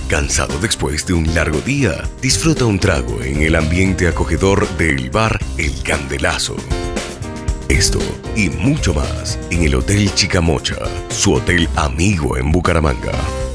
Cansado después de un largo día, disfruta un trago en el ambiente acogedor del bar El Candelazo. Esto y mucho más en el Hotel Chicamocha, su hotel amigo en Bucaramanga.